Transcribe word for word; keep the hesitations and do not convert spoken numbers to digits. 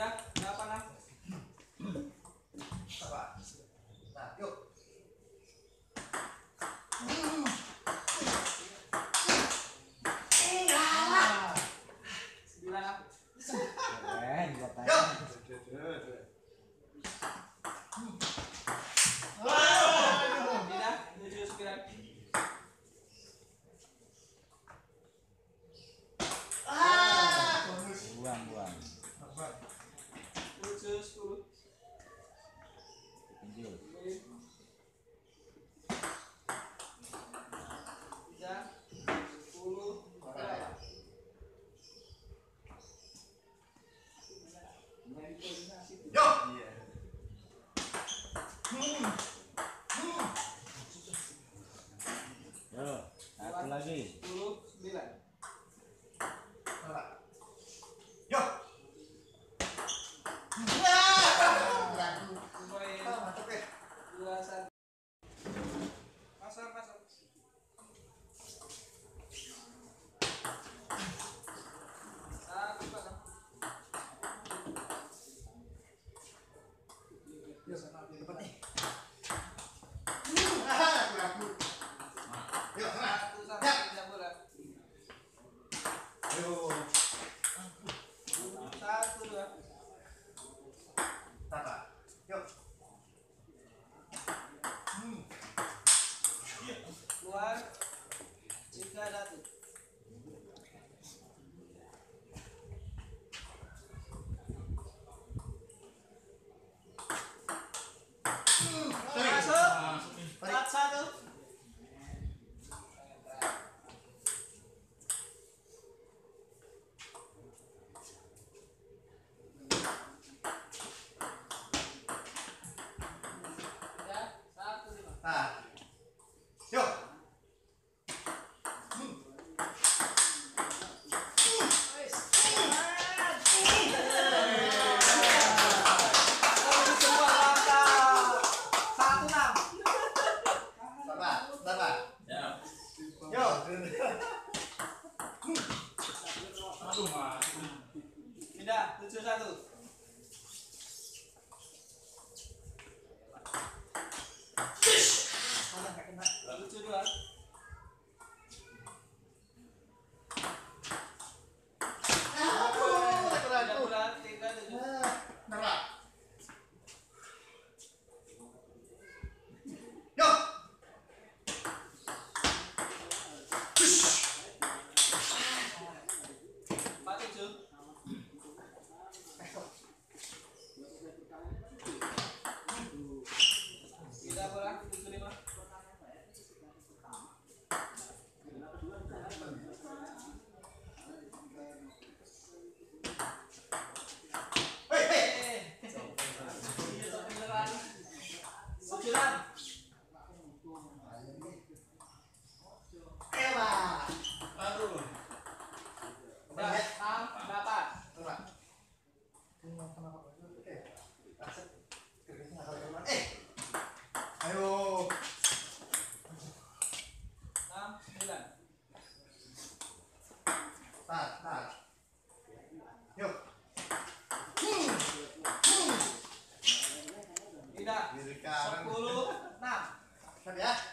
Pindah, delapan lah. Apa? Nah, yuk. Sembilan lah. Keren, gua tanya. Yuk. Pindah, tujuh sembilan. Buang, buang. Tujuh sepuluh. Pinjul. Tiga, sepuluh, berapa? Yuk. Yo, satu lagi. Sepuluh, sembilan. Yuk. Poin Masuk ya. dua satu. Pasar, pasar. Satu pasang. Yuk, cepet nih. Ah, aku. Yuk, sana. Satu sama Ya. pindah bola. Ayo. Satu dua. Tata. Yuk. Hmm. Keluar. Tiga satu. Masuk. Empat satu. Ya, satu lima. Nah. Yuk. Hmm. Semua mantap. Satu enam. Tata. Tata. Ya. Yuk. Aduh, Mas. Pindah tujuh satu. Tujuh dua. Pindah bola tiga tujuh. Tata. Yuk. Empat tujuh. Pindah bola tujuh lima. Hei, hei. Sembilan. Elah. Aduh. Udah enam delapan. Tata. Oke. Aset. Kerjanya nggak tahu dari mana. Eh. Ayo. Enam sembilan. Tat, tat. Yuk. Pindah Diri kanan. sepuluh enam. Tat ya.